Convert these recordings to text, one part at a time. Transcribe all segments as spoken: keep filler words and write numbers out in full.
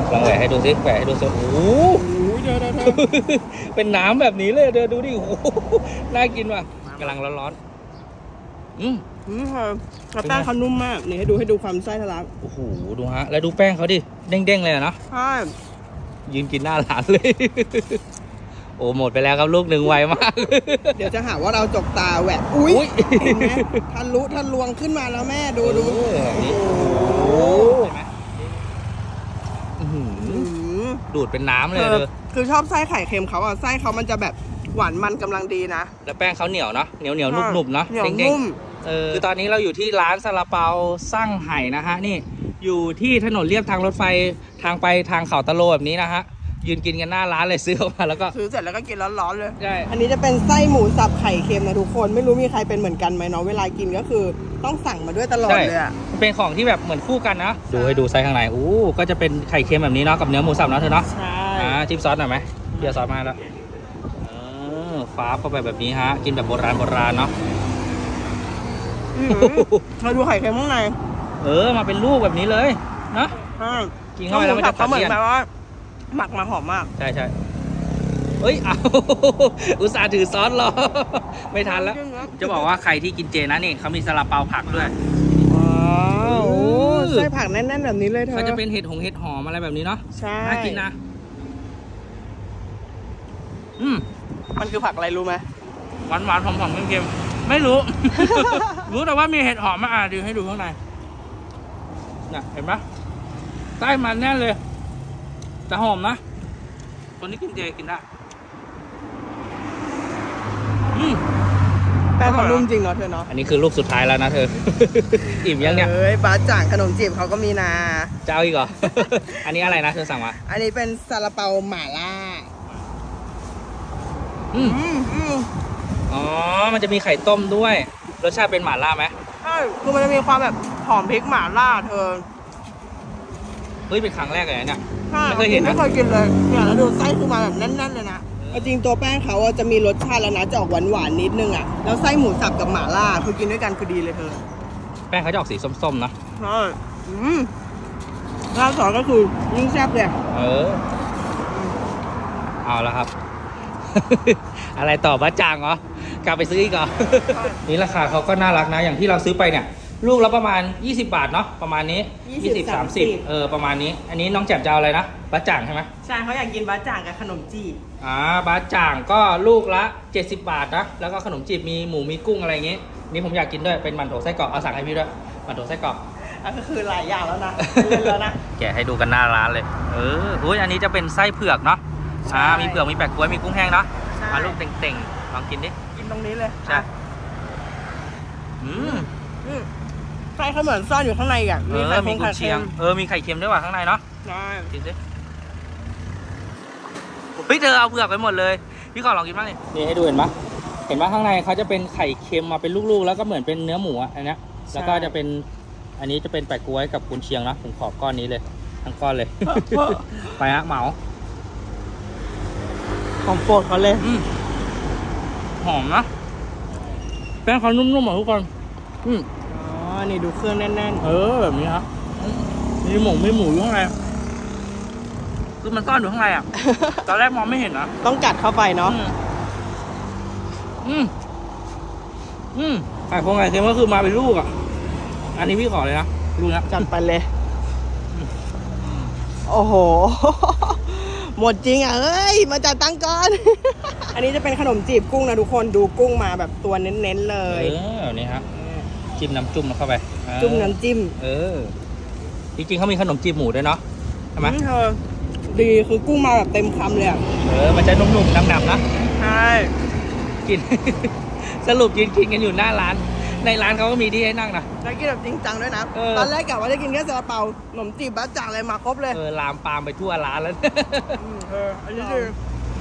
ลองแหวะให้ดูสิแหวะให้ดูสิโอ้โหเดี๋ยวเดี๋ยวเป็นน้ำแบบนี้เลยเดี๋ยวดูดิโอ้โหน่ากินว่ะกำลังร้อนๆอืมอืมค่ะแป้งเขานุ่มมากนี่ให้ดูให้ดูความไส้ทะลักโอ้โหดูฮะแล้วดูแป้งเขาดิเด้งๆเลยนะใช่ยืนกินหน้าร้านเลยโอ้หมดไปแล้วครับลูกหนึ่งไวมากเดี๋ยวจะหาว่าเราจกตาแหวะอุ้ยเห็นไหมทันรู้ทันลวงขึ้นมาแล้วแม่ดูดูโอ้ดูดเป็นน้ำเลยคือชอบไส้ไข่เค็มเขาอ่ะไส้เขามันจะแบบหวานมันกำลังดีนะแล้วแป้งเขาเหนียวเนาะเหนียวเหนียวนุ่มๆเนาะเด้งๆเออคือตอนนี้เราอยู่ที่ร้านซาลาเปาซั่งไห่นะฮะนี่อยู่ที่ถนนเลียบทางรถไฟทางไปทางเขาตะโลแบบนี้นะฮะยืนกินกันหน้าร้านเลยซื้อออกมาแล้วก็ซื้อเสร็จแล้วก็กินร้อนๆเลยใช่อันนี้จะเป็นไส้หมูสับไข่เค็มนะทุกคนไม่รู้มีใครเป็นเหมือนกันไหมเนาะเวลากินก็คือต้องสั่งมาด้วยตลอดเลยอ่ะเป็นของที่แบบเหมือนคู่กันนะดูให้ดูไส้ข้างในอู้ก็จะเป็นไข่เค็มแบบนี้เนาะกับเนื้อหมูสับเนาะเธอเนาะใช่อ่าจิ้มซอสหน่อยไหมเดี๋ยวซอสมาแล้วเออฟ้าเข้าไปแบบนี้ฮะกินแบบโบราณโบราณเนาะมาดูไข่เค็มข้างในเออมาเป็นลูกแบบนี้เลยนะกินเข้าไปแล้วมันจะเหมือนแบบว่าหมักมาหอมมากใช่ใช่เอ้ยเอาอุตส่าห์ถือซอสรอไม่ทันแล้วจะบอกว่าใครที่กินเจนะนี่เขามีซาลาเปาผักด้วยอ๋อใส่ผักแน่นๆแบบนี้เลยเธอเขาจะเป็นเห็ดหงเห็ดหอมอะไรแบบนี้เนาะใช่น่ากินนะอืมมันคือผักอะไรรู้ไหมหวานหวานหอมหอมเค็มๆไม่รู้ รู้แต่ว่ามีเห็ดหอมมาอ่ะดูให้ดูข้างในน่ะเห็นไหมใต้มันแน่เลยแต่หอมนะคนที่กินเจกินได้แป้งเขานุ่มจริงเนาะเธอเนาะอันนี้คือลูกสุดท้ายแล้วนะเธอ อิ่มยังเนี่ยเอ้ยบาจ่างขนมจีบเขาก็มีนะเจ้าอีกเหรอ อันนี้อะไรนะเธอสั่งมาอันนี้เป็นซาลาเปาหม่าล่าอืมอ๋อมันจะมีไข่ต้มด้วยรสชาติเป็นหม่าล่าไหมใช่คือมันจะมีความแบบหอมพริกหม่าล่าเธอเฮ้ยเป็นครั้งแรกเลยเนี่ยไม่เคยเห็นไม่เคยกินเลยเนี่ยแล้วดูไส้คือมาแบบแน่นๆเลยนะจริงตัวแป้งเขาจะมีรสชาติแล้วนะจะออกหวานๆนิดนึงอ่ะแล้วไส้หมูสับกับหม่าล่าคือกินด้วยกันคือดีเลยเธอแป้งเขาจะออกสีส้มๆนะใช่อืมราดซอสก็คือยิ่งแซ่บเลยเออเอาแล้วครับ อะไรต่อบ้าจางเหรอกลับไปซื้ออีกเหรอ นี่ราคาเขาก็น่ารักนะอย่างที่เราซื้อไปเนี่ยลูกละประมาณยี่สิบบาทเนาะประมาณนี้ยี่สิบ สามสิบเออประมาณนี้อันนี้น้องแจ่มจะเอาอะไรนะบ้าจ่างใช่ไหมใช่เขาอยากกินบ้าจ่างกับขนมจีบอ่าบ้าจ่างก็ลูกละเจ็ดสิบบาทนะแล้วก็ขนมจีบมีหมูมีกุ้งอะไรอย่างงี้นี่ผมอยากกินด้วยเป็นมันโถไส้กรอกเอาสั่งให้พี่ด้วยมันโถไส้กรอกอันก็คือหลายอย่างแล้วนะแล้วนะแกะให้ดูกันหน้าร้านเลยเอออุ้ยอันนี้จะเป็นไส้เผือกเนาะอ่ามีเผือกมีแปะกล้วยมีกุ้งแห้งเนาะมาลูกเต่งๆลองกินดิกินตรงนี้เลยใช่อืมไส้เขาเหมือนซ่อนอยู่ข้างในอ่ะมีไข่มีกุนเชียงเออมีไข่เค็มด้วยว่ะข้างในเนาะใช่กินสิพี่เธอเอาเผือกไปหมดเลยพี่ขอลองกินบ้างดินี่ให้ดูเห็นไหมเห็นไหมข้างในเขาจะเป็นไข่เค็มมาเป็นลูกๆแล้วก็เหมือนเป็นเนื้อหมูอ่ะอันนี้แล้วก็จะเป็นอันนี้จะเป็นแปะกล้วยกับกุนเชียงนะผมขอก้อนนี้เลยทั้งก้อนเลยไปฮะเหมาของโปรดเขาเลยหอมนะแป้งเขานุ่มๆหมดทุกคนอืมอ๋อนี่ดูเครื่องแน่นๆเออแบบนี้ครับมีหมูมีหมูอยู่ข้างในคือมันซ่อนอยู่ข้างในอ่ะตอนแรกมองไม่เห็นนะต้องกัดเข้าไปเนาะอืมอืมไข่พวงไข่เค็มก็คือมาเป็นลูกอ่ะอันนี้พี่ขอเลยนะลูกนะจัดไปเลยโอ้โหหมดจริงอ่ะเอ้ยมาจัดตั้งก่อนอันนี้จะเป็นขนมจีบกุ้งนะทุกคนดูกุ้งมาแบบตัวเน้นๆเลยเออนี่ครับจิ้มน้ำจุ่มเข้าไปจุ่มน้ำจิ้มเออจริงๆเขามีขนมจีบหมูด้วยเนาะใช่ไหมเธอดีคือกุ้งมาแบบเต็มคำเลยอ่ะเออมันจะนุ่มๆหนับๆนะใช่กินสรุปกินกินกันอยู่หน้าร้านในร้านเขาก็มีที่ให้นั่งนะแล้วกินแบบจริงจังด้วยนะตอนแรกกะว่าจะกินแค่ซาลาเปาขนมจีบบ้าจ่างอะไรมาครบเลยเออลามปามไปทั่วร้านแล้วเอออันนี้คือ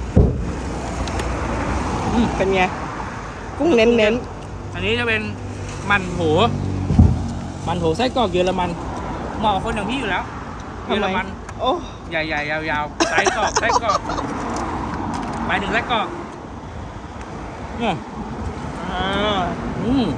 เป็นไงกุ้งเน้นๆอันนี้จะเป็นมันโถมันโถไส้กรอกเยอรมันเหมาะกับคนอย่างพี่อยู่แล้วเยอรมันโอ้ใหญ่ๆยาวๆไส้กรอกไส้กรอกไปถึงไส้กรอกเนี่ยอ่าอืม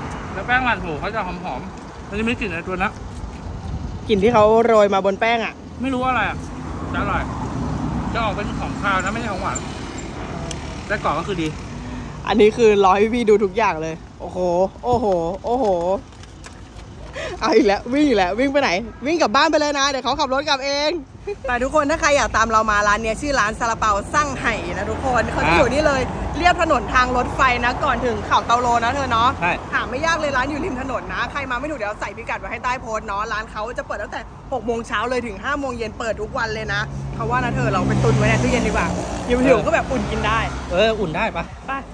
แล้วแป้งมันโถเขาจะหอมๆมันจะมีกลิ่นในตัวนะกลิ่นที่เขาโรยมาบนแป้งอ่ะไม่รู้อะไรอ่ะจะอร่อยจะออกเป็นของคาวนะไม่ใช่ของหวานไส้กรอกก็คือดีอันนี้คือรอให้พี่ดูทุกอย่างเลย โอ้โห โอ้โห โอ้โห เอาอีกแล้ววิ่งอีกแล้ววิ่งไปไหน วิ่งกลับบ้านไปเลยนะ เดี๋ยวเขาขับรถกลับเอง แต่ทุกคนถ้าใครอยากตามเรามาร้านเนี้ยชื่อร้านซาลาเปาซั่งไห่นะทุกคนเขาจะอยู่นี่เลยเรียบถนนทางรถไฟนะก่อนถึงเขาเตาโลนะเธอเนาะใช่หาไม่ยากเลยร้านอยู่ริมถนนนะใครมาไม่ถูกเดี๋ยวใส่พิกัดไว้ให้ใต้โพสต์เนาะร้านเขาจะเปิดตั้งแต่หกโมงเช้าเลยถึงห้าโมงเย็นเปิดทุกวันเลยนะเขาว่านะเธอเราไปตุนไว้ในตู้เย็นดีกว่าอยู่ๆก็แบบอุ่นกินได้เอออุ่นได้ปะไป